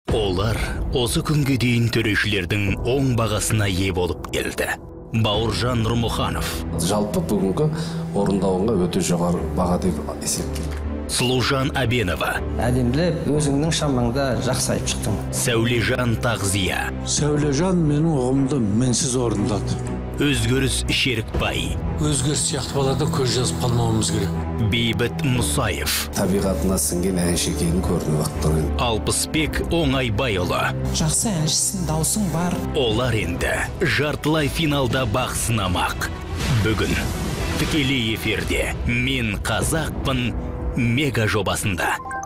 Олар осы күнге дейін төрешілердің оң бағасына ие болып келді. Бауыржан Нұрмұханов. Жалпы бүгінгі орындауыңа өте жоғары баға деп есептеймін. Служан Абенова. Әдемілеп, өзіңнің шамаңда жақсы айтып шықтың. Сәулежан Тағзия. Сәулежан менің ұғымды мінсіз орындады. Өзгеріс Шерікбай. Өзгеріс сияқты балада көз жазып қалмауымыз керек. Бейбіт Мұсаев. Табиғатына сіңген әнші екенін көрініп тұр. Алпысбек Оңайбайұлы. Жақсы әншісің, даусың бар. Олар енді жартылай финалда бақ сынамақ. Бүгін тікелей эфирде «Мен қазақпын» мега жобасында.